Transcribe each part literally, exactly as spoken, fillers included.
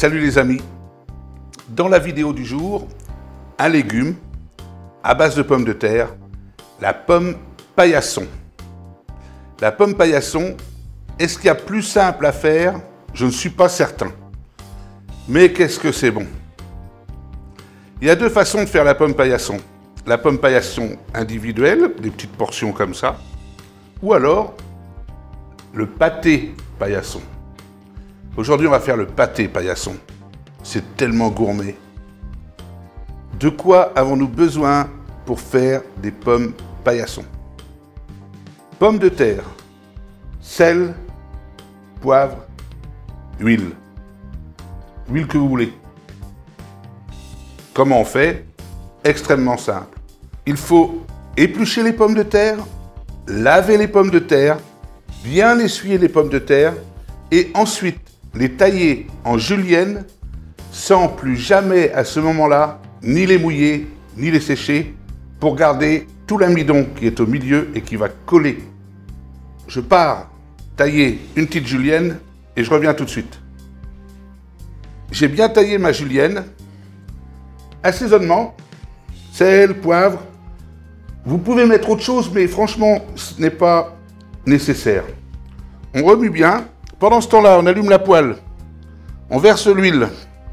Salut les amis. Dans la vidéo du jour, un légume à base de pommes de terre, la pomme paillasson. La pomme paillasson, est-ce qu'il y a plus simple à faire? Je ne suis pas certain. Mais qu'est-ce que c'est bon? Il y a deux façons de faire la pomme paillasson. La pomme paillasson individuelle, des petites portions comme ça, ou alors le pâté paillasson. Aujourd'hui, on va faire le pâté paillasson. C'est tellement gourmet. De quoi avons-nous besoin pour faire des pommes paillasson? Pommes de terre, sel, poivre, huile. L'huile que vous voulez. Comment on fait? Extrêmement simple. Il faut éplucher les pommes de terre, laver les pommes de terre, bien essuyer les pommes de terre et ensuite les tailler en julienne sans plus jamais à ce moment-là ni les mouiller ni les sécher pour garder tout l'amidon qui est au milieu et qui va coller. Je pars tailler une petite julienne et je reviens tout de suite. J'ai bien taillé ma julienne. Assaisonnement, sel, poivre. Vous pouvez mettre autre chose, mais franchement, ce n'est pas nécessaire. On remue bien. Pendant ce temps-là, on allume la poêle. On verse l'huile.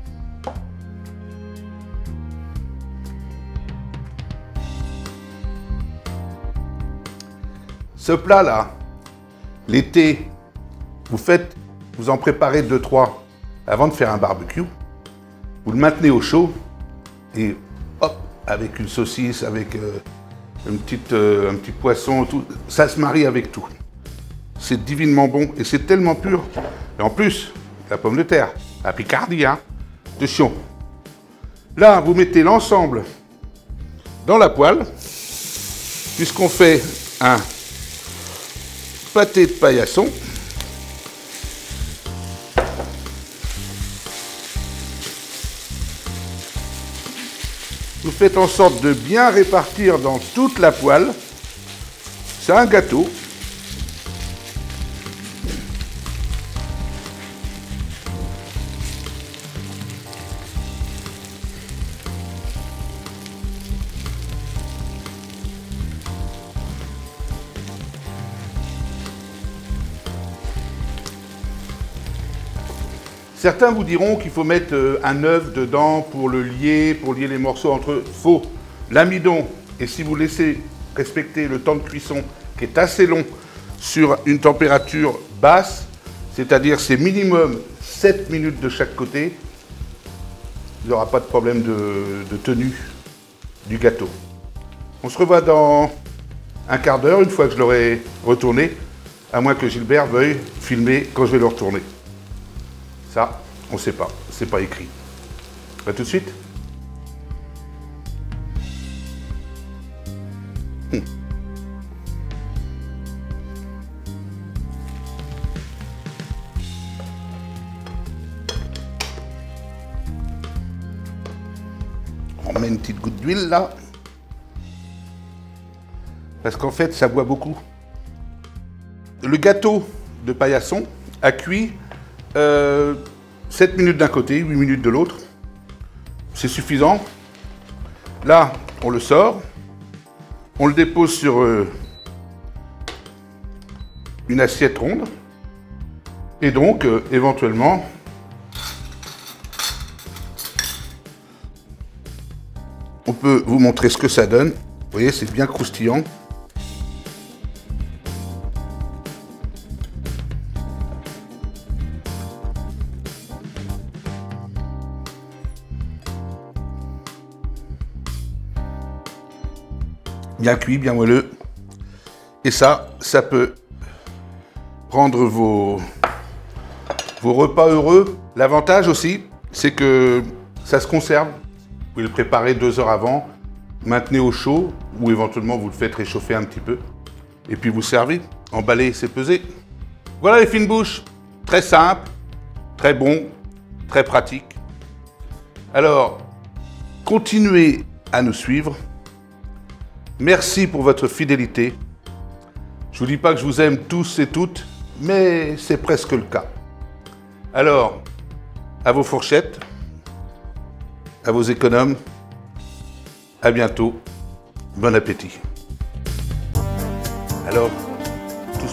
Ce plat-là, l'été, vous faites, vous en préparez deux, trois avant de faire un barbecue. Vous le maintenez au chaud et hop, avec une saucisse, avec euh, une petite, euh, un petit poisson, tout, ça se marie avec tout. C'est divinement bon et c'est tellement pur. Et en plus, la pomme de terre, la Picardie, hein. Attention. Là, vous mettez l'ensemble dans la poêle, puisqu'on fait un pâté de paillasson. Vous faites en sorte de bien répartir dans toute la poêle. C'est un gâteau. Certains vous diront qu'il faut mettre un œuf dedans pour le lier, pour lier les morceaux entre eux. Faux. L'amidon, et si vous laissez respecter le temps de cuisson qui est assez long sur une température basse, c'est-à-dire c'est minimum sept minutes de chaque côté, il n'y aura pas de problème de, de tenue du gâteau. On se revoit dans un quart d'heure, une fois que je l'aurai retourné, à moins que Gilbert veuille filmer quand je vais le retourner. Ça, on ne sait pas, c'est pas écrit. À tout de suite. Hum. On met une petite goutte d'huile là. Parce qu'en fait, ça boit beaucoup. Le gâteau de paillasson a cuit Euh, sept minutes d'un côté, huit minutes de l'autre. C'est suffisant. Là, on le sort. On le dépose sur euh, une assiette ronde. Et donc, euh, éventuellement, on peut vous montrer ce que ça donne. Vous voyez, c'est bien croustillant. Bien cuit, bien moelleux. Et ça, ça peut rendre vos, vos repas heureux. L'avantage aussi, c'est que ça se conserve. Vous pouvez le préparer deux heures avant, maintenez au chaud, ou éventuellement vous le faites réchauffer un petit peu. Et puis vous servez, emballez, c'est pesé. Voilà les fines bouches, très simple, très bon, très pratique. Alors, continuez à nous suivre. Merci pour votre fidélité. Je ne vous dis pas que je vous aime tous et toutes, mais c'est presque le cas. Alors, à vos fourchettes, à vos économes. À bientôt. Bon appétit. Alors, tout se passe bien ?